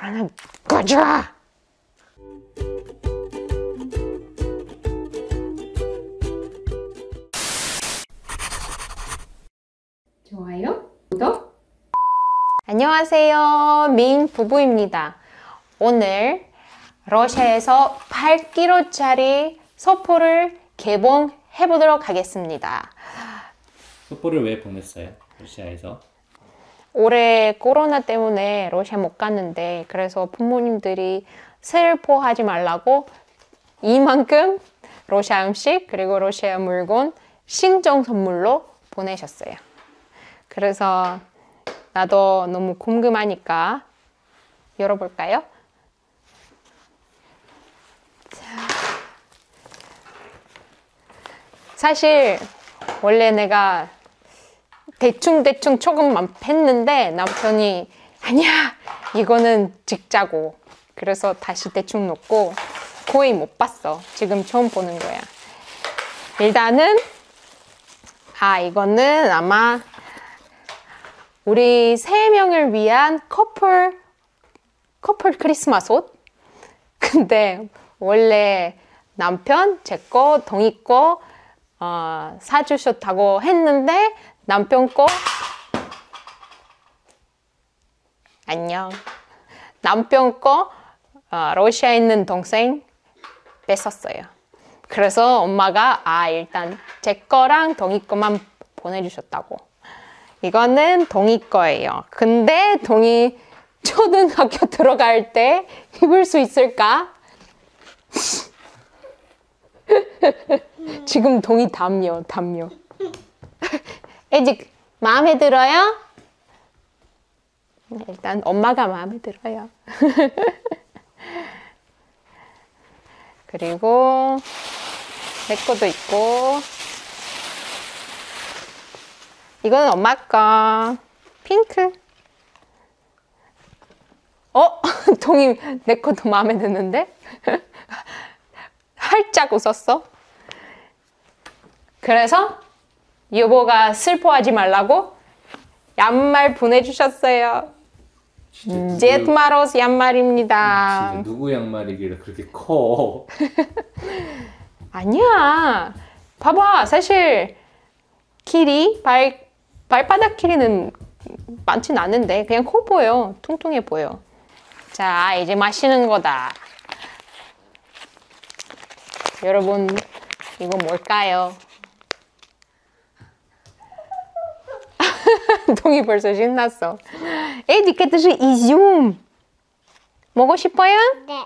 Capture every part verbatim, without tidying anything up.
하나 가자. 좋아요, 구독. 안녕하세요, 민 부부입니다. 오늘 러시아에서 팔 킬로그램짜리 소포를 개봉해 보도록 하겠습니다. 소포를 왜 보냈어요? 러시아에서? 올해 코로나 때문에 러시아 못 갔는데, 그래서 부모님들이 슬퍼하지 말라고 이만큼 러시아 음식 그리고 러시아 물건 신청 선물로 보내셨어요. 그래서 나도 너무 궁금하니까 열어볼까요? 자, 사실 원래 내가 대충대충 조금만 팼는데 남편이 아니야, 이거는 찍자고. 그래서 다시 대충 넣고 거의 못 봤어. 지금 처음 보는 거야. 일단은 아 이거는 아마 우리 세 명을 위한 커플 커플 크리스마스 옷? 근데 원래 남편 제 거 동이 거 어, 사주셨다고 했는데 남편 거 안녕 남편 거 어, 러시아에 있는 동생 뺏었어요. 그래서 엄마가 아 일단 제 거랑 동이 거만 보내주셨다고. 이거는 동이 거예요. 근데 동이 초등학교 들어갈 때 입을 수 있을까? 지금 동이 담요 담요. 아직 마음에 들어요? 일단 엄마가 마음에 들어요. 그리고 내 것도 있고, 이거는 엄마 거 핑크. 어? 동이 내 것도 마음에 드는데? 활짝 웃었어. 그래서 여보가 슬퍼하지 말라고 양말 보내주셨어요. 제트마로스 양말입니다. 진짜 누구 양말이길래 그렇게 커? 아니야. 봐봐. 사실 길이, 발, 발바닥 길이는 많진 않은데 그냥 커 보여. 퉁퉁해 보여. 자, 이제 마시는 거다. 여러분, 이거 뭘까요? 동이 벌써 신났어. 에딕, это же изюм. 먹고 싶어요? 네.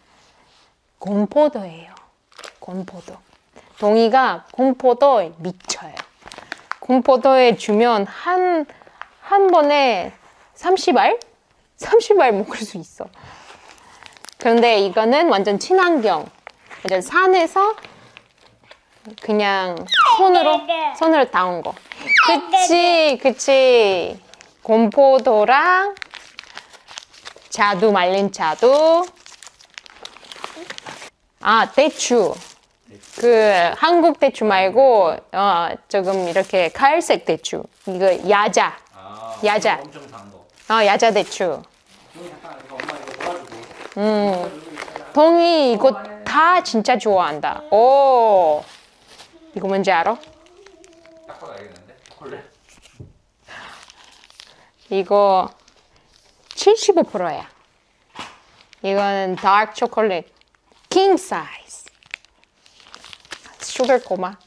곰포도예요. 곰포도. 동이가 곰포도에 미쳐요. 곰포도에 주면 한, 한 번에 삼십 알? 삼십 알 먹을 수 있어. 그런데 이거는 완전 친환경. 완전 산에서 그냥 손으로, 손으로 따온 거. 그치, 그치. 곰포도랑 자두, 말린 자두. 아, 대추. 그 한국 대추 말고 어 조금 이렇게 갈색 대추. 이거 야자. 아, 야자. 엄청 단 거. 어, 야자 대추. 동이 잠깐 이거 엄마 이거 도와주고. 음. 동이 이거 다 진짜 좋아한다. 오. 이거 뭔지 알아? 딱 봐도 알겠는데? 초콜릿? 이거 칠십오 퍼센트야. 이거는 다크 초콜릿 킹 사이즈. 슈거 꼬마.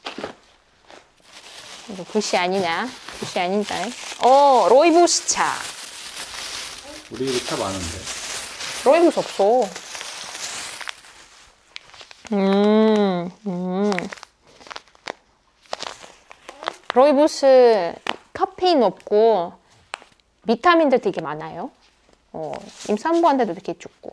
이거 굿이 아니냐? 굿이 아닌가? 어, 로이부스 차. 우리 집에 차 많은데. 로이부스 없어. 음, 음. 로이부스 카페인 없고 비타민도 되게 많아요. 어, 임산부한테도 되게 좋고.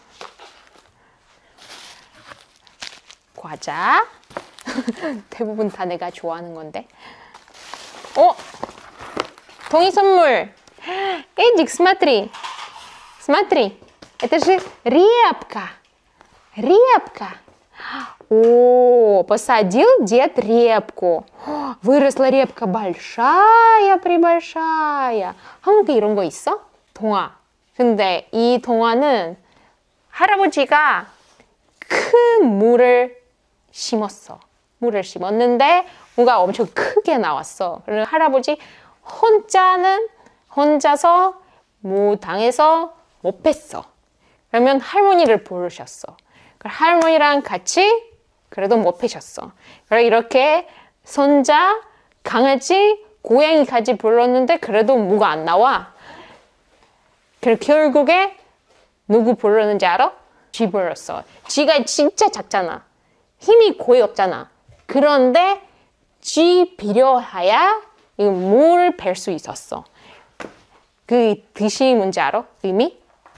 과자. 대부분 다 내가 좋아하는 건데. 어? 동이 선물. Эдик, смотри. Смотри. Это же репка. Репка. О, посадил дед репку. Выросла репка большая-пребольшая. 한국에 이런 거 있어? 동아. 근데 이 동화는 할아버지가 큰 물을 심었어. 물을 심었는데 뭐가 엄청 크게 나왔어. 그래서 할아버지 혼자는 혼자서 무당에서 못 뺐어. 그러면 할머니를 부르셨어. 할머니랑 같이 그래도 못 패셨어. 그래서 이렇게 손자, 강아지, 고양이까지 불렀는데 그래도 무가 안 나와. 그래서 결국에 누구 불렀는지 알아? 쥐 불렀어. 쥐가 진짜 작잖아. 힘이 거의 없잖아. 그런데 쥐 필요해야 물을 뺄 수 있었어. 그 뜻이 뭔지 알아? 의미?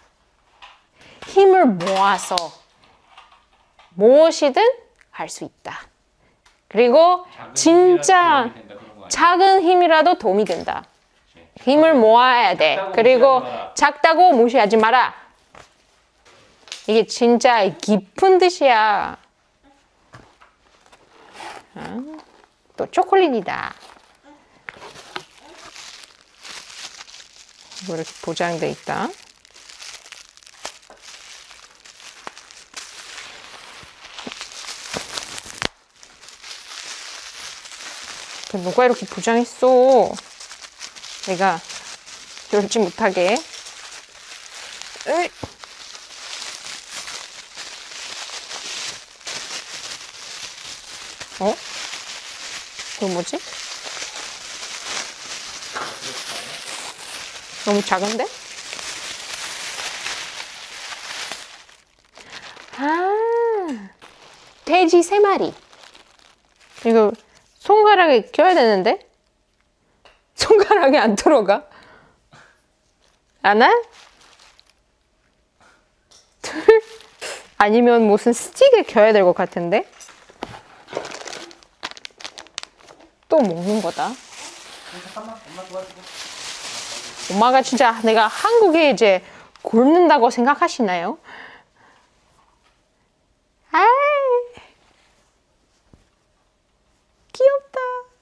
힘을 모아서 무엇이든 할 수 있다. 그리고 진짜 작은 힘이라도 도움이 된다. 힘을 모아야 돼. 그리고 작다고 무시하지 마라. 이게 진짜 깊은 뜻이야. 또 초콜릿이다. 이렇게 포장돼 있다. 누가 이렇게 포장했어? 내가 열지 못하게. 으이. 어? 이거 뭐지? 너무 작은데? 아, 돼지 세 마리. 이거 손가락에 껴야 되는데? 손가락에 안 들어가? 하나? 둘? 아니면 무슨 스틱에 껴야 될 것 같은데? 또 먹는 거다. 잠깐만, 엄마 도와주고. 엄마가 진짜 내가 한국에 이제 굶는다고 생각하시나요? 아이, 귀엽다.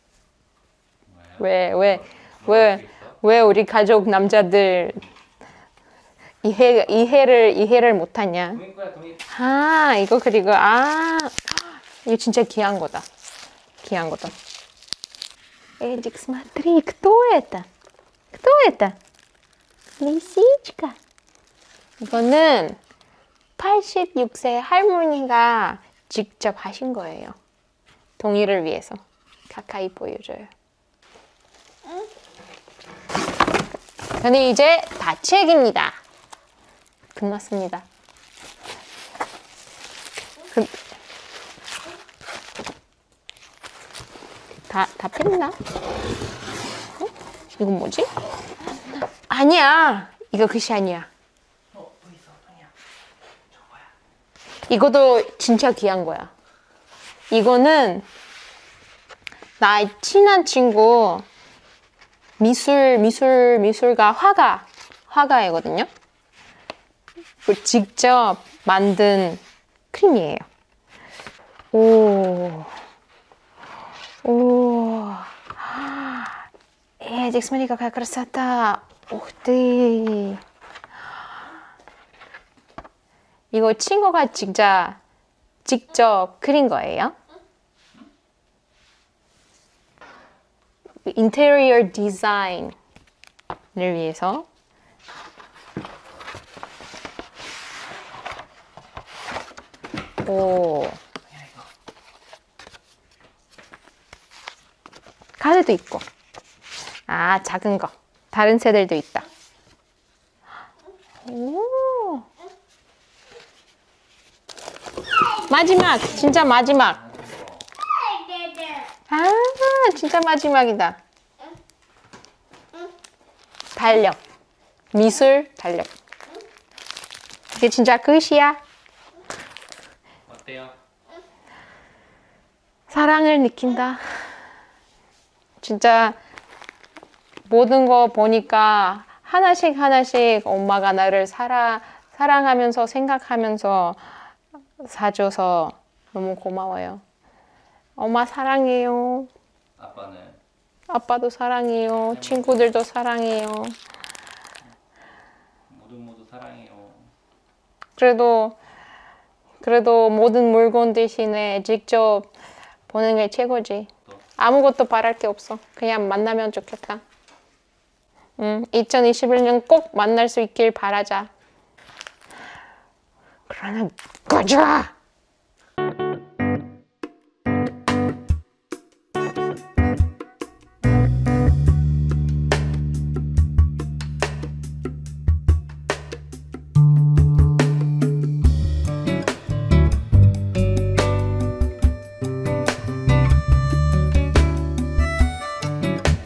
왜, 왜, 왜, 왜 우리 가족 남자들 이해, 이해를, 이해를 못하냐? 동인 거야, 동인. 아, 이거 그리고, 아, 이거 진짜 귀한 거다. 귀한 거다. Эдик, смотри, кто это? Кто это? Лисичка. 이거는 팔십육 세 할머니가 직접 하신 거예요. 동이를 위해서. 가까이 보여줘요. 근데 이제 다 책입니다. 끝났습니다. 그, 다, 다 뺐나? 어? 이건 뭐지? 아니야. 이거 끝이 아니야. 어, 또 있어, 동이야. 저거 뭐야? 이것도 진짜 귀한 거야. 이거는 나 친한 친구 미술, 미술, 미술가, 화가, 화가이거든요. 직접 만든 크림이에요. 오. 오. Эдик, смотри, какая красота. Ух ты. 이거 친구가 진짜 직접 그린 거예요. 인테리어 디자인을 위해서. 오. 카드도 있고. 아, 작은 거. 다른 새들도 있다. 오. 마지막. 진짜 마지막. 아, 진짜 마지막이다. 달력. 미술 달력. 이게 진짜 끝이야. 어때요? 사랑을 느낀다. 진짜 모든 거 보니까 하나씩 하나씩 엄마가 나를 사랑, 사랑하면서 생각하면서 사줘서 너무 고마워요. 엄마 사랑해요. 아빠는? 아빠도 사랑해요. 친구들도 사랑해요. 모두 모두 사랑해요. 그래도 그래도 모든 물건 대신에 직접 보는 게 최고지. 또. 아무것도 바랄 게 없어. 그냥 만나면 좋겠다. 음, 이천이십일 년 꼭 만날 수 있길 바라자. 그러나 가자.